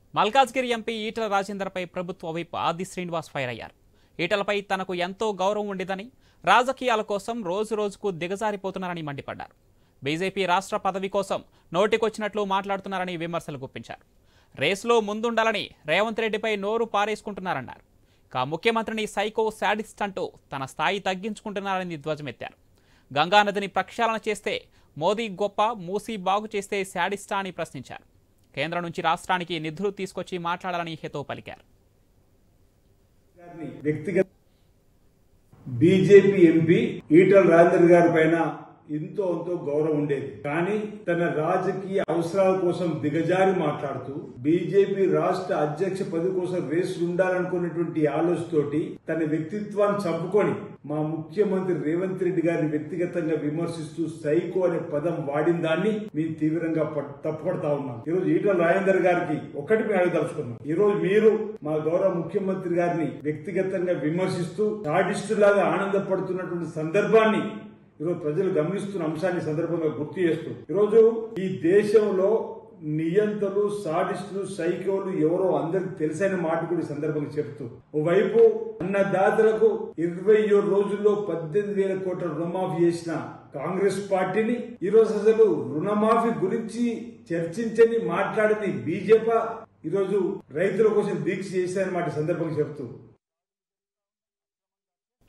Malkajgiri MP Etela రాజేందర్పై ప్రభుత్వ వైపు ఆది శ్రీనివాస్ ఫైర్ అయ్యారు. ఈటలపై తనకు ఎంతో గౌరవం ఉండేదని, రాజకీయాల కోసం రోజు రోజుకు దిగజారిపోతున్నారని మండిపడ్డారు. బీజేపీ రాష్ట్ర పదవి కోసం నోటికొచ్చినట్లు మాట్లాడుతున్నారని విమర్శలు గుప్పించారు. రేసులో ముందుండాలని రేవంత్ రెడ్డిపై నోరు పారేసుకుంటున్నారన్నారు. ముఖ్యమంత్రిని సైకో శాడిస్ట్ అంటూ తన స్థాయి తగ్గించుకుంటున్నారని ధ్వజమెత్తారు. గంగానదిని ప్రక్షాళన చేస్తే మోదీ గొప్ప, మూసీ బాగు చేస్తే శాడిస్టా అని ప్రశ్నించారు. కేంద్రం నుంచి రాష్ట్రానికి నిధులు తీసుకొచ్చి మాట్లాడాలని హితవు పలికారు. బీజేపీ ఎంపీ ఈటల రాజేందర్ గారి పైన ఎంతో గౌరవం ఉండేది. కానీ తన రాజకీయ అవసరాల కోసం దిగజారి మాట్లాడుతూ బీజేపీ రాష్ట్ర అధ్యక్ష పదవి కోసం రేసు ఉండాలనుకున్నటువంటి ఆలోచనతోటి తన వ్యక్తిత్వాన్ని చంపుకొని మా ముఖ్యమంత్రి రేవంత్ రెడ్డి గారిని వ్యక్తిగతంగా విమర్శిస్తూ సైకో అనే పదం వాడిన దాన్ని మేము తీవ్రంగా తప్పుపడతా ఉన్నాం. ఈరోజు ఈటల రాజేందర్ గారికి ఒకటి మేము అడగదలుచుకున్నాం. ఈరోజు మీరు మా గౌరవ ముఖ్యమంత్రి గారిని వ్యక్తిగతంగా విమర్శిస్తూ సాడిస్టులాగా ఆనందపడుతున్నటువంటి సందర్భాన్ని ఈరోజు ప్రజలు గమనిస్తున్న అంశాన్ని సందర్భంగా గుర్తు చేస్తూ ఈరోజు ఈ దేశంలో నియంతలు, సాడిస్టులు, సైకోలు ఎవరో అందరికి తెలిసిన మాట కూడా ఈ సందర్భంగా చెప్తూ ఓవైపు అన్నదాతలకు 27 రోజుల్లో 18,000 కోట్ల రుణమాఫీ చేసిన కాంగ్రెస్ పార్టీని ఈరోజు అసలు రుణమాఫీ గురించి చర్చించని మాట్లాడని బీజేపీ ఈరోజు రైతుల కోసం దీక్ష చేశారని మాట సందర్భంగా చెప్తూ